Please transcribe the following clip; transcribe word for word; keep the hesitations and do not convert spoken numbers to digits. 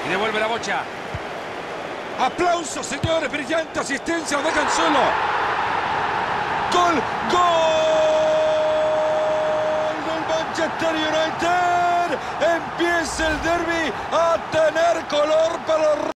Y devuelve la bocha. ¡Aplausos, señores! ¡Brillante asistencia! ¡Lo dejan solo! ¡Gol! ¡Gol del Manchester United! Empieza el derbi a tener color para los